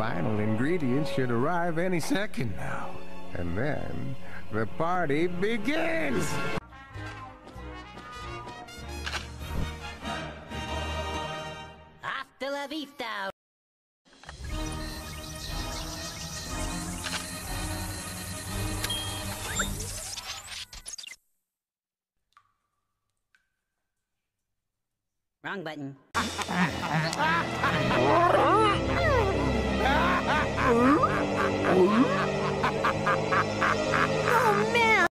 final ingredients should arrive any second now. And then the party begins! Hasta la vista! Wrong button.